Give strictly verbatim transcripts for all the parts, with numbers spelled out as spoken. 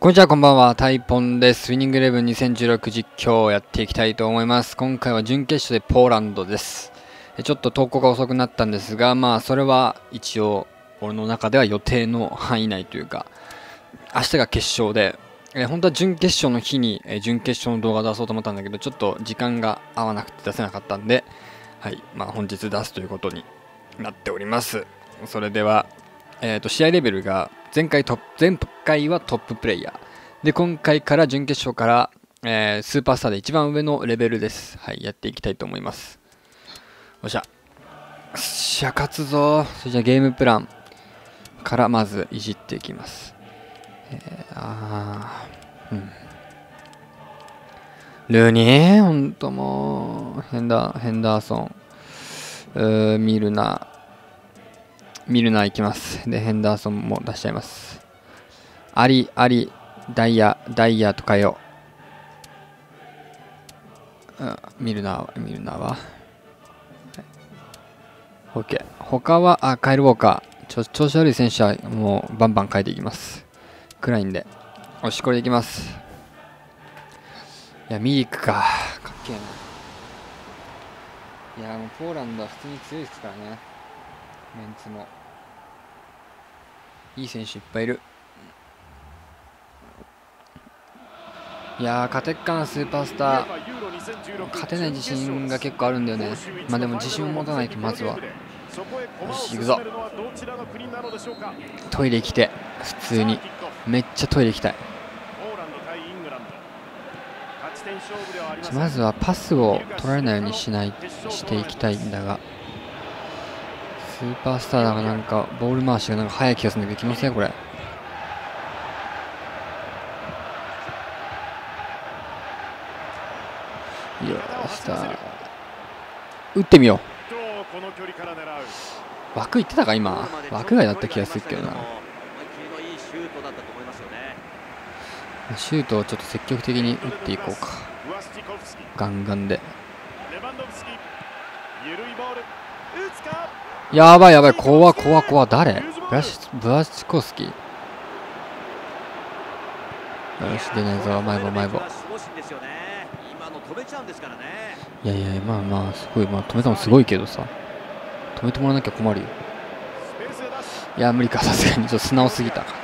こんにちは、こんばんは。タイポンです。ウィニングイレブンにせんじゅうろく実況をやっていきたいと思います。今回は準決勝でポーランドです。ちょっと投稿が遅くなったんですが、まあ、それは一応、俺の中では予定の範囲内というか、明日が決勝で、え本当は準決勝の日に、え準決勝の動画を出そうと思ったんだけど、ちょっと時間が合わなくて出せなかったんで、はい、まあ、本日出すということになっております。それでは、えー、と試合レベルが前回トップ前回はトッププレイヤーで、今回から準決勝から、えー、スーパースターで一番上のレベルです。はい、やっていきたいと思います。おっしゃ、よっしゃ、勝つぞ。それじゃあゲームプランからまずいじっていきます。えー、あー、うん。ルーニー、ほんともう、ヘンダー、ヘンダーソン、うーミルナ、ミルナーいきます。で、ヘンダーソンも出しちゃいます。アリ、アリ、ダイヤ、ダイヤとかよ。うん、ミルナー、ミルナーは。はい、OK。他は、あ、カイル・ウォーカー。ちょ調子悪い選手はもうバンバン変えていきます。暗いんで。よし、これでいきます。いや、ミリクか。かっけえな。いや、もうポーランドは普通に強いですからね。メンツも。いい選手いっぱいいる。いやー、勝てっかな、スーパースター。勝てない自信が結構あるんだよね。まあでも自信を持たないと、まずは。よし、行くぞ。トイレ来て、普通に。めっちゃトイレ行きたい。まずはパスを取られないようにしないしていきたいんだが、スーパースターだがなんかボール回しがなんか速い気がするんだけど、気のせいこれ。よし、打ってみよう。枠いってたか今。枠外だった気がするけどな。シュートをちょっと積極的に打っていこうか。ガンガンで。やばいやばい、怖怖怖。誰？ブラシブラシコフスキー。よし、出ないぞ、前棒前棒。いやいや、まあまあすごい、まあ止めたのすごいけどさ、止めてもらわなきゃ困るよ。いや無理か、さすがにちょっと素直すぎたか。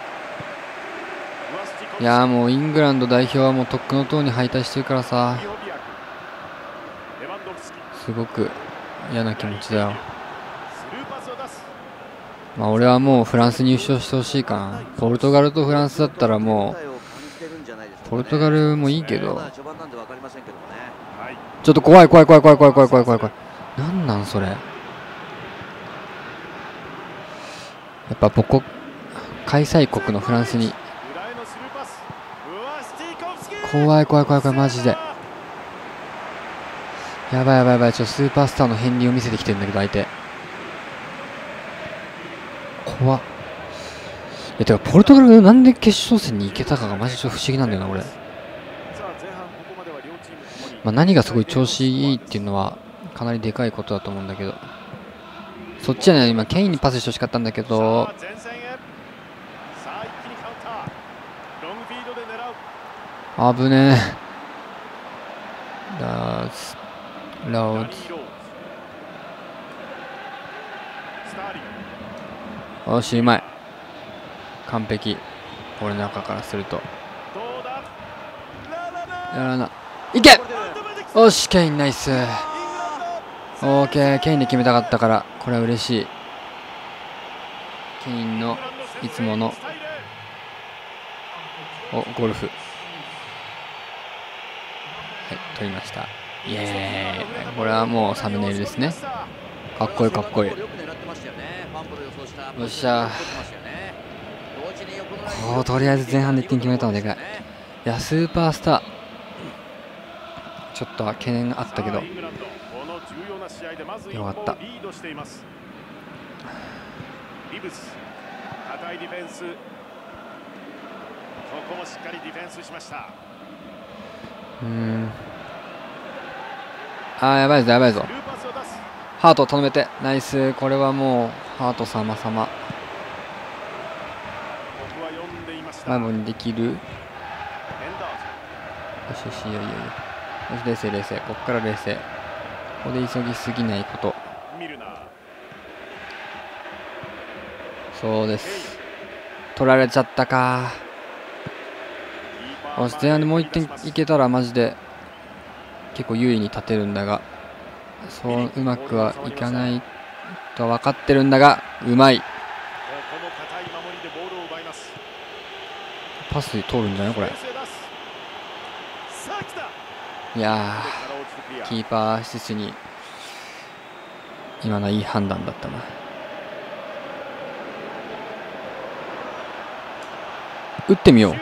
いやもうイングランド代表はもうとっくのとうに敗退してるからさ、すごく嫌な気持ちだよ。まあ俺はもうフランスに優勝してほしいかな。ポルトガルとフランスだったらもうポルトガルもいいけど、ちょっと怖い怖い怖い怖い怖い怖い怖い怖い怖い。なんなんそれ。やっぱ母国開催国のフランスに怖い怖い怖い怖い、マジでやばいやばいやばい。ちょっとスーパースターの片鱗を見せてきてるんだけど相手怖っ。いやてかポルトガルがなんで決勝戦に行けたかがマジちょっと不思議なんだよな俺。まあ何がすごい調子いいっていうのはかなりでかいことだと思うんだけど、そっちはね今ケインにパスしてほしかったんだけど、危ねえ。ラーズラーズよし、うまい、完璧。俺の中からするとやらな、いけ。よし、ケインナイス。オーケー、ケインで決めたかったからこれは嬉しい。ケインのいつものおゴルフ、はい、取りました。イエーイ。これはもうサムネイルですね。かっこいいかっこいい。よっしゃー、こうとりあえず前半でいってん決めたのでかい。いやスーパースターちょっと懸念があったけどよかった。うーん、あーやばいぞやばいぞ。ハート頼めてナイス。これはもうハート様様前もにできる。 よしよし、いいよいいよいいよ。よし、冷静冷静、こっから冷静。ここで急ぎすぎないこと。そうです。取られちゃったか。よし、前半でもういってんいけたらマジで結構優位に立てるんだが、そううまくはいかないとは分かってるんだが、うまい。パス通るんじゃないこれ。いやー、キーパーシスに今のいい判断だったな。打ってみよう。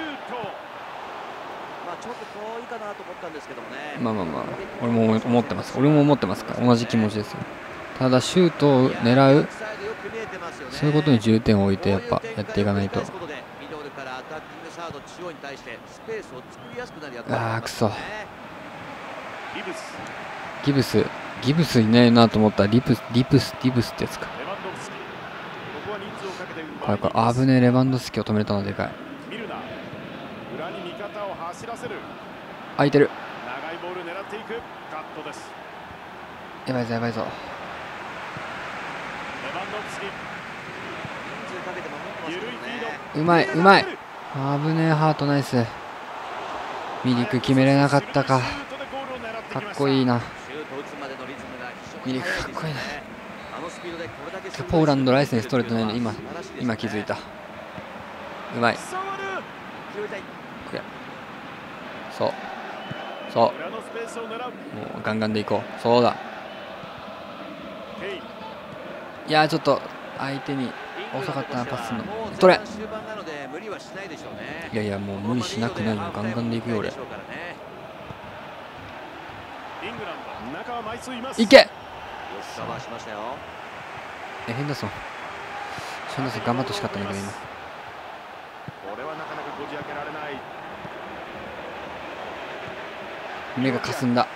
まあまあまあ、俺も思ってます。俺も思ってますから、同じ気持ちですよ。ただシュートを狙う、そういうことに重点を置いてやっぱやっていかないと。ああ、くそ。ギブス、ギブスいないなと思ったらリプス、リプス、リブスってやつか。これこれ危ねえ。レバンドフスキを止めれたのでかい。空いてる。やばいぞやばいぞ。うまいうまい。危ねえ。ハートナイス。ミリク決めれなかったか。かっこいいな。ミリクかっこいいな。ポーランドライセンス取れてないの今今気づいた。うまい。そうそう、もうガンガンでいこう。そうだ。いやーちょっと相手に遅かったな。パスの取れ。いやいやもう無理しなくないよ。ガンガンでいくよ俺。いけ。えヘンダーソンヘンダーソン頑張ってほしかったんだけど今。目がかすんだ。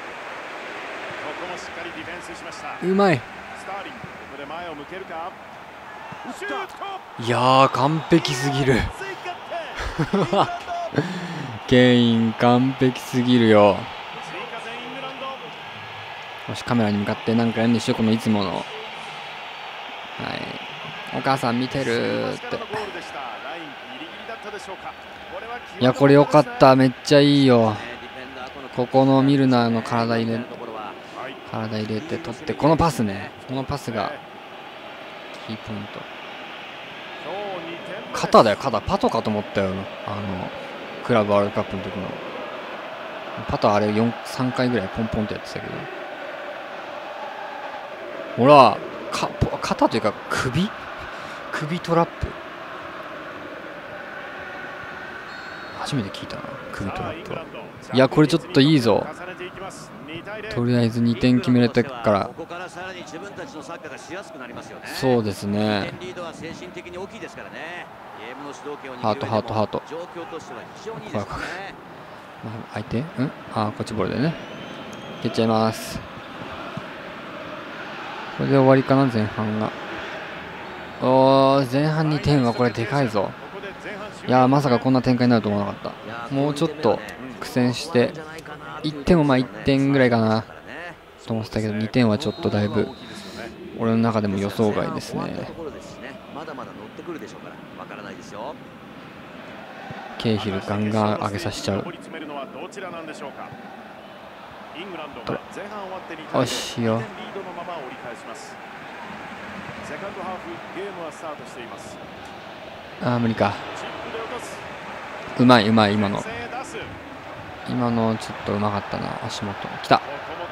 うまい。いやー完璧すぎるケイン完璧すぎるよ。よしカメラに向かってなんかやるんでしょこのいつもの。はい、お母さん見てるって。いやこれよかった。めっちゃいいよ。ここのミルナーの体入れ体入れて取ってこのパスね。このパスがキーポイント。肩だよ肩。パトかと思ったよ。あのクラブワールドカップの時のパト。あれさんかいぐらいポンポンってやってたけど、ほらか肩というか首首トラップ初めて聞いたな。首トラップは。いやこれちょっといいぞ。とりあえずにてん決めれてから。そうですね。ハートハートハート。怖い怖い。相手んあこっちボールでね蹴っちゃいます。これで終わりかな前半が。おー前半にてんはこれでかいぞ。いやまさかこんな展開になると思わなかった。もうちょっと苦戦していってんもまあいってんぐらいかなと思ってたけどにてんはちょっとだいぶ俺の中でも予想外ですね。ケイヒルガンガン上げさせちゃう。よしいいよ。あー無理か。うまいうまい。今の今のちょっとうまかったな。足元きた。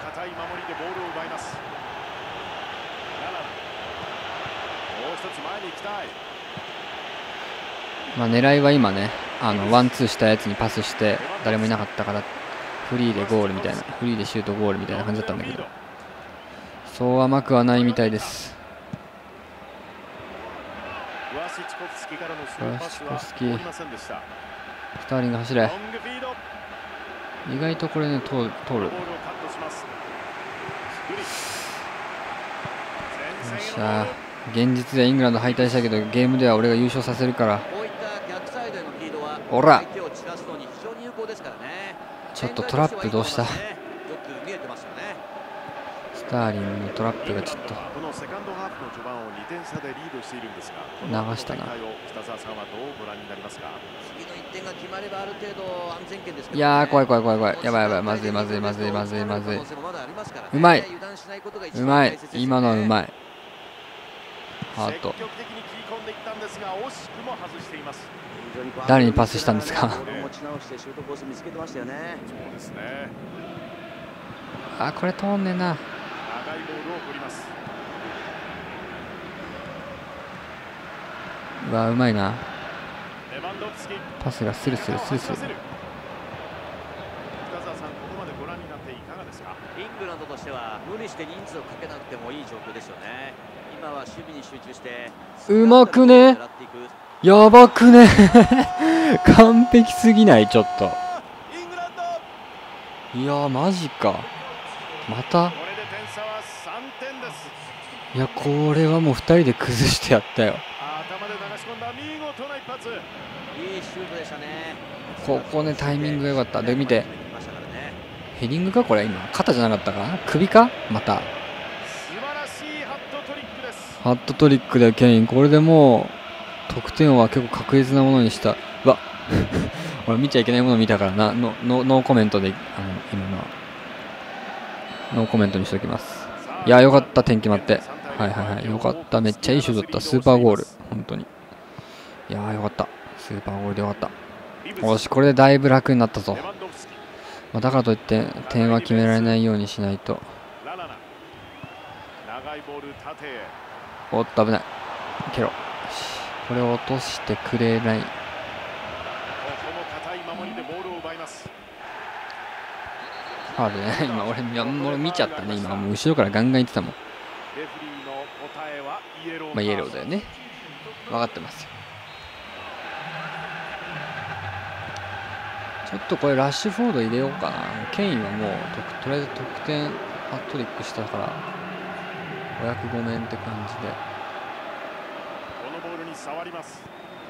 まあ狙いは今ねあのワンツーしたやつにパスして誰もいなかったからフリーでゴールみたいなフリーでシュートゴールみたいな感じだったんだけど、そう甘くはないみたいです。ワシチコフスキースターリング走れ。意外とこれね通る通る。よっしゃ現実ではイングランド敗退したけどゲームでは俺が優勝させるから。おらちょっとトラップどうした？スターリングのトラップがちょっと流したな。いやー怖い怖い怖い怖い。やばいやばい、まずいまずいまずいまずいまずい。うまい、うまい、今のはうまい。ハート。誰にパスしたんですか？あ、これ通んねえな。うわ、うまいな。パスがスルスルスルスル。 イングランドとしては無理して人数をかけなくてもいい状況ですよね。今は守備に集中して。 うまくね？やばくね？完璧すぎない？ちょっと。いやーマジか。また。いやこれはもうふたりで崩してやったよ。ここねタイミングが良かった。で見てヘディングかこれ。今肩じゃなかったか？首か？またハットトリックでケイン。これでもう得点は結構確実なものにした。うわ俺見ちゃいけないもの見たからな。ノノノーコメントであの今のはノーコメントにしておきます。いやよかった、点決まって。はいはいはい、よかった。めっちゃいいシュートだった。スーパーゴール本当に。いやーよかった、スーパーゴールでよかった。よしこれでだいぶ楽になったぞ。まあ、だからといって点は決められないようにしないと。おっと危ない。蹴ろ。これを落としてくれない。ファウルね。今俺、俺見ちゃったね。今もう後ろからガンガンいってたもん。まあイエローだよね。分かってますよ。ちょっとこれラッシュフォード入れようかな。ケインはもうとりあえず得点ハットリックしたからお役御免って感じで。 このボールに触ります。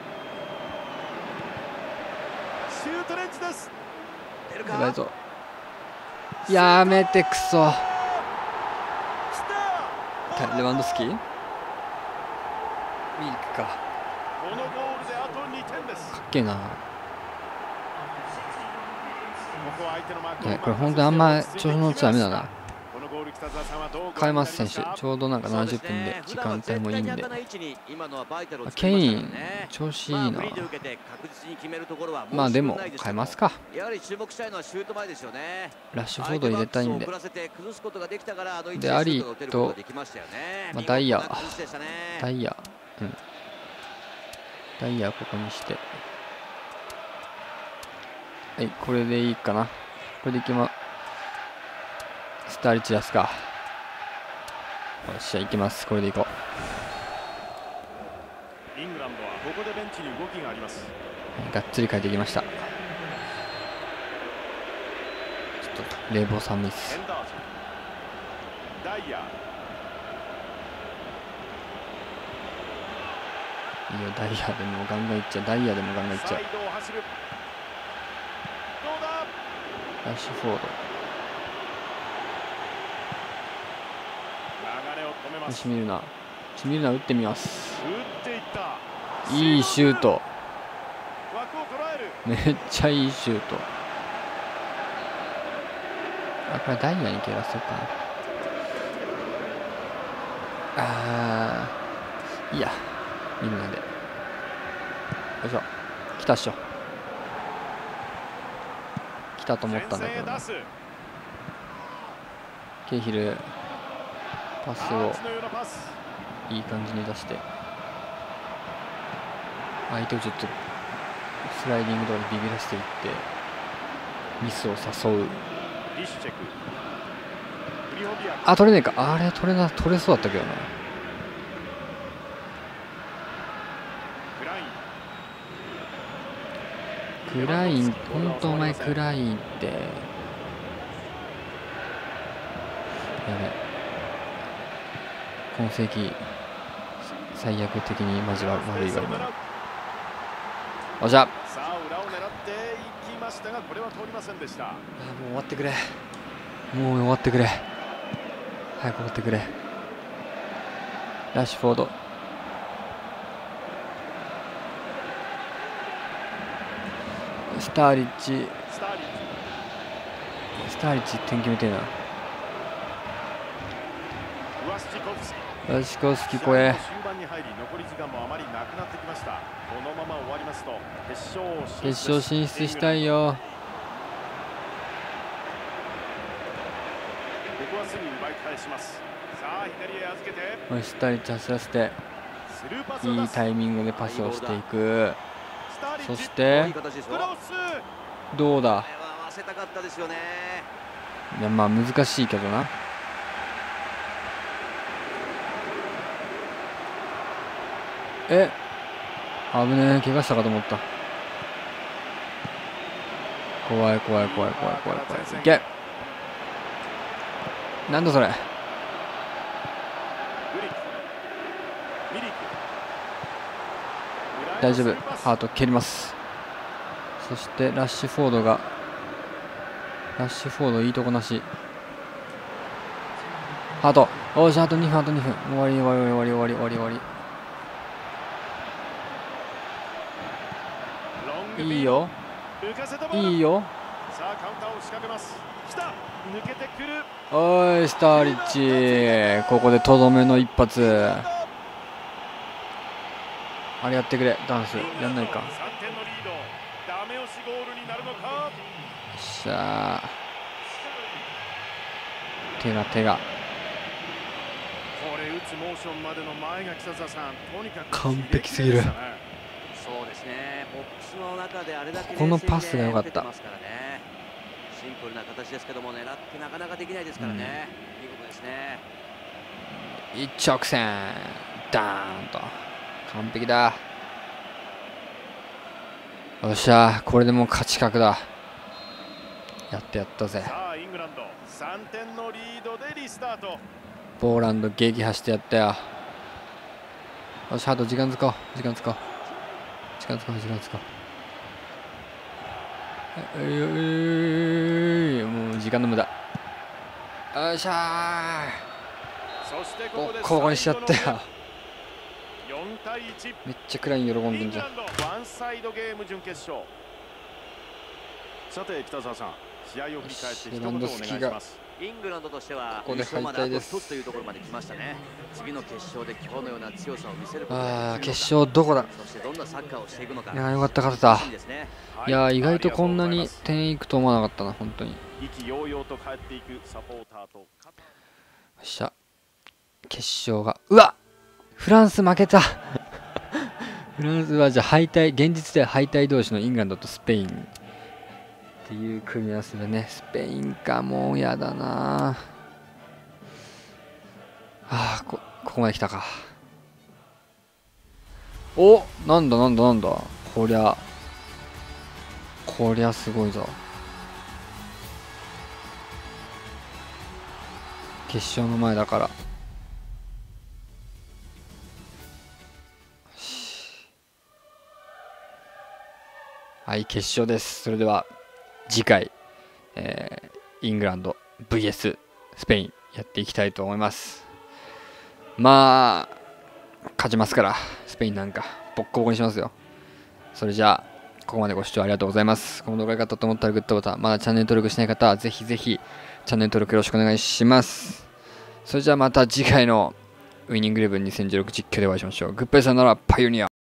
シュートレンジです。 やばいぞ。やめてくそ。レワンドフスキーウィークか。 このゴールであとにてんです。 かっけえな。いやこれ本当にあんま調子乗っちゃダメだな。変えます選手。ちょうどなんかななじゅっぷんで時間帯もいいんで。ケイン調子いいな。まあでも変えますか。ラッシュフォード入れたいんで。でアリーと、まあ、ダイヤダイヤうんダイヤここにして、はいこれでいいかな。これでいきまスターリッチ出すか。よっしゃいきます。これでいこう。イングランドはここでベンチに動きがあります。 がっつり変えてきました。ちょっと冷房寒いっす。 ダイヤいいよダイヤでもガンガンいっちゃう。ダイヤでもガンガンいっちゃう。ラッシュフォード。よし見るな。見るな打ってみます。いいシュート。めっちゃいいシュート。あこれダイヤに蹴らせようかな。あーいやみんなでよいしょ。来たっしょ。来たと思ったんだけどな。ケイヒルパスをいい感じに出して相手をちょっとスライディングとかでビビらせていってミスを誘う。あ取れねえか。あれ取れな取れそうだったけどな。クライン本当お前クラインってやべ。今世紀最悪的にマジ悪いわ今の。おじゃましたがこれは通りませんでした。 あもう終わってくれ、もう終わってくれ、早く終わってくれ。ラッシュフォード、スターリッチ、 スターリッチスターリッチ点決めてえな。 ワシチコフスキラシコフスキ超え、 終盤に入り残り時間もあまりなくなってきました。このまま終わりますと決勝進出決勝進出したいよ。 ここはすぐ奪い返します。さあ左へ預けておいスターリッチ走らせて、 スルーパスを出す。 いいタイミングでパスをしていく。 スターリッチそしいいて形ですよ。 クロスどうだ、 これは合わせたかったですよね。 いやまあ難しいけどな。え危ねえ、怪我したかと思った。怖い怖い怖い怖い怖い怖い。いけ、なんだそれ。 グリクミリク大丈夫、 ハハート蹴ります。そしてラッシュフォードが、ラッシュフォードいいとこなし。ハート、おーし、あとにふん、あとにふん、終わり終わり終わり終わり終わり終わり。いいよいいよ。 よ。 さあカウンターを仕掛けます。来た、抜けてくる。 おいスターリッチ、ここでとどめの一発。あれやってくれ、ダンスやんないか。よさんてんのリード、ダメ押しゴールになるのか。 っしゃー、手が手がこれ打つモーションまでの前が北澤さん、とにかく完璧すぎる。 そうですね。ボックスの中であれだけこのパスが良かった。 冷静にね打ててますからね。シンプルな形ですけども狙ってなかなかできないですからね。いいことですね。 一直線ダーンと完璧だ。よっしゃ、これでもう勝ち確だ。やってやったぜ。 さあイングランドさんてんのリードでリスタート。 ポーランド撃破してやったよ。よし、あと時間使おう時間使おう時間使おう時間使おう。えいえい、もう時間の無駄。よっしゃそしてー、 ここでボッコボコにしちゃったよ。 よんたいいち。 めっちゃクライン喜んでんじゃん。 イングランドワンサイドゲーム準決勝。さて北澤さん、試合を振り返って一言お願いします。 イングランドとしてはここで敗退です優勝まであと一つというところまで来ましたね。次の決勝で今日のような強さを見せることができるのか。 ああ、決勝どこだ。 そしてどんなサッカーをしていくのか。 いやーよかった、勝てた。 楽しみですね。 いやー意外とこんなに点いくと思わなかったな、本当に。よ意気揚々と帰っていくサポーターと。 っしゃ、決勝が、うわフランス負けた。フランスはじゃあ敗退、現実では敗退同士のイングランドとスペインっていう組み合わせでね。スペインか、もうやだなあー、こここまで来たか。お、なんだなんだなんだ、こりゃこりゃすごいぞ。決勝の前だから。はい、決勝です。それでは次回、えー、イングランド ブイエス スペインやっていきたいと思います。まあ勝ちますから、スペインなんかボッコボコにしますよ。それじゃあここまでご視聴ありがとうございます。この動画が良かったと思ったらグッドボタン、まだチャンネル登録しない方はぜひぜひチャンネル登録よろしくお願いします。それじゃあまた次回のウイニングイレブンにせんじゅうろく実況でお会いしましょう。グッバイさよなら、パイオニア。